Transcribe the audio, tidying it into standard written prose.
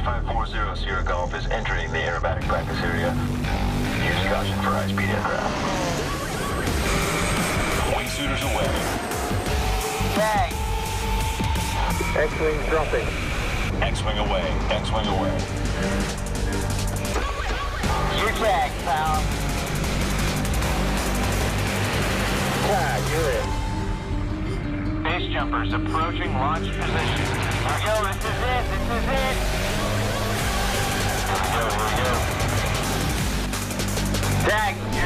3540 Sierra Golf is entering the aerobatic practice area. Use caution for high-speed aircraft. Wingsuiters away. Tag. X-wing dropping. X-wing away. X-wing away. Your tag, pal. Tag, you're in. Base jumpers approaching launch position. Here we go, this is it, this is it. Here we go, here we go. Tag.